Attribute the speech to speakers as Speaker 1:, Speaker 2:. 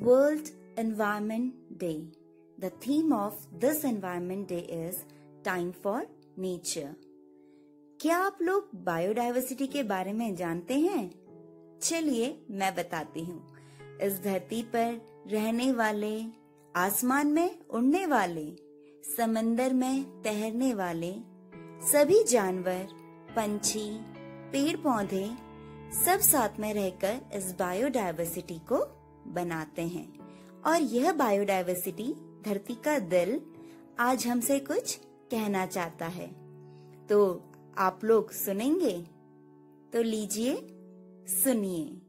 Speaker 1: World Environment Day. The theme of this Environment Day is Time for Nature. क्या आप लोग biodiversity के बारे में जानते हैं? चलिए मैं बताती हूँ। इस धरती पर रहने वाले, आसमान में उड़ने वाले, समंदर में तैरने वाले सभी जानवर, पंछी, पेड़ पौधे सब साथ में रहकर इस बायोडायवर्सिटी को बनाते हैं और यह बायोडायवर्सिटी धरती का दिल आज हमसे कुछ कहना चाहता है। तो आप लोग सुनेंगे? तो लीजिए, सुनिए।